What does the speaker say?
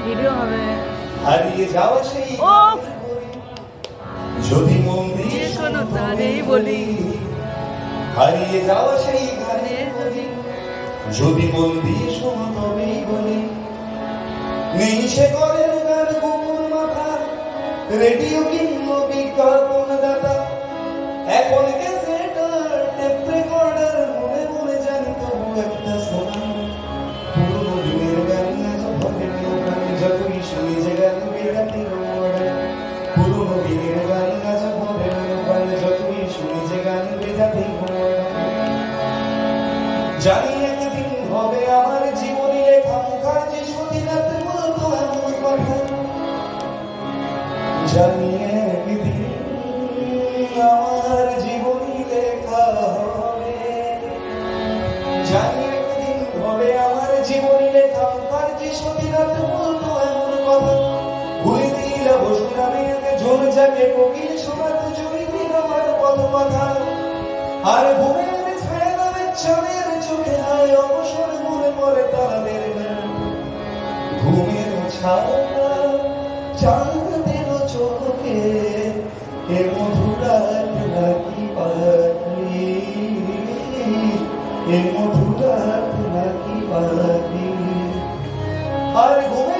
Video হবে। হারিয়ে যাওয়া সেই যদি মন দিয়ে কোনো তারেই বলি, হারিয়ে যাওয়া সেই গানের বলি, যদি মন দিয়ে শোনো তবেই বলি। নেই সে ঘরের গান কুকুর মাথা, রেডিও কিংবা বিজ্ঞাপন দাতা, এখন ক্যাসেটার টেপ রেকর্ডার, মনে মনে জানি তবু একটা শোনা। পুরোনো দিনের গান আজ ভরে প্রাণে, যতই শুনি যে গান বেড়াতে ওড়ে। পুরোনো দিনের গান আজ ভরে প্রাণে, যতই শুনি যে গান বেড়াতে ওড়ে। জানি একদিন হবে আমার জীবনী লেখা, মুখার্জি সতীনাথ বলতো এমন কথা। জানি একদিন আমার জীবনী লেখা হবে, জানি একদিন হবে আমার জীবনী লেখা, মুখার্জি সতীনাথ বলতো এমন কথা। ভুলে দিলা বসুন আমি একে ঝোল যাকে কোকিল শোনাত জয়ীর আমার কত কথা। আর ঘুমের ছায়া চাঁদের চোখে হয় অবসর মনে পড়ে তাদের গান। ঘুমের ছায়া চাঁদের চোখে এ মধুরাত নাকি পাখি, এ মধুরাত নাকি পাখি। আর ঘুমে